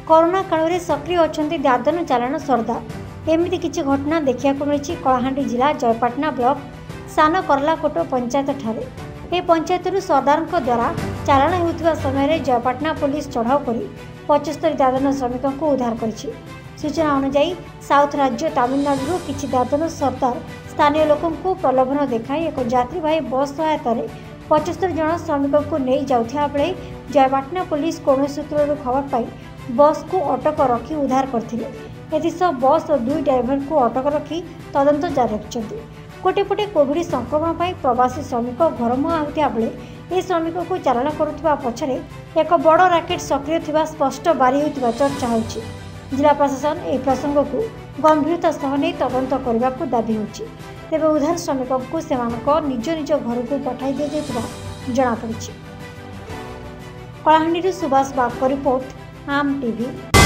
Corona काल में सक्रिय अच्छा दादन चालाण सरदार एमती किसी घटना देखा मिली कलाहांडी जिला जयपाटना ब्लॉक सान करलाकोट पंचायत ठारे ए पंचायत सरदार द्वारा चालाण होता समय जयपाटना पुलिस चढ़ाऊ कर 75 दादन श्रमिक को उद्धार कर। सूचना अनुजाई साउथ राज्य तमिलनाडु किसी दादन सरदार स्थानीय लोकों को प्रलोभन देखाई एक यात्रीवाही बस सहायता 75 जन श्रमिक को नहीं जाउथिया बेले जयपाटना पुलिस कौन सूत्र खबर पाई बस को अटक रखी उद्धार करथिले। एथिसह बस और 2 ड्राइवर को अटक रखी तदंत जारी रखिछन्ति। कोटेपटे कोविड संक्रमण पर प्रवासी श्रमिक घर मुहां होता बेले ए श्रमिक को चालाण करुवा पछरे एक बड़ राकेट सक्रिय थिबा स्पष्ट बारी होतिबा चर्चा होछि। जिला प्रशासन ए प्रसंग को गंभीरता सह नहीं तदंत करने को दाबी होछि। तेबे उद्धार श्रमिक को सेमानक निज निज घर को पठाई दिया जायतिबा जଣା पड़िछि। कलाहांडी सुभाष बाग रिपोर्ट आम टीवी।